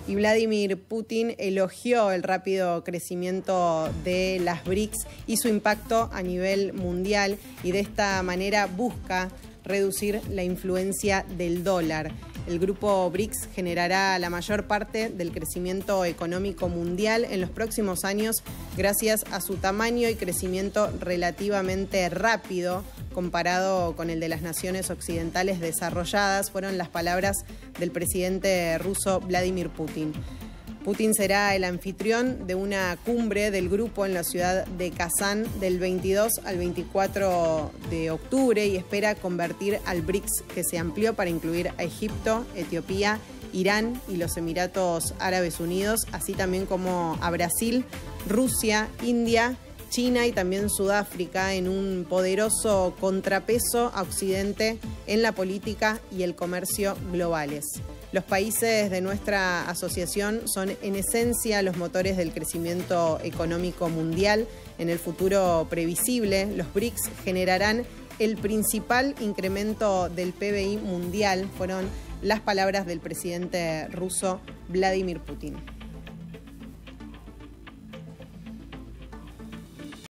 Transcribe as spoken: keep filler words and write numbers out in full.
Y Vladimir Putin elogió el rápido crecimiento de las B R I C S y su impacto a nivel mundial, y de esta manera busca reducir la influencia del dólar. El grupo B R I C S generará la mayor parte del crecimiento económico mundial en los próximos años gracias a su tamaño y crecimiento relativamente rápido comparado con el de las naciones occidentales desarrolladas, fueron las palabras del presidente ruso Vladimir Putin. Putin será el anfitrión de una cumbre del grupo en la ciudad de Kazán del veintidós al veinticuatro de octubre y espera convertir al B R I C S, que se amplió para incluir a Egipto, Etiopía, Irán y los Emiratos Árabes Unidos, así también como a Brasil, Rusia, India, China y también Sudáfrica, en un poderoso contrapeso a Occidente en la política y el comercio globales. Los países de nuestra asociación son en esencia los motores del crecimiento económico mundial. En el futuro previsible, los B R I C S generarán el principal incremento del P B I mundial, fueron las palabras del presidente ruso Vladimir Putin.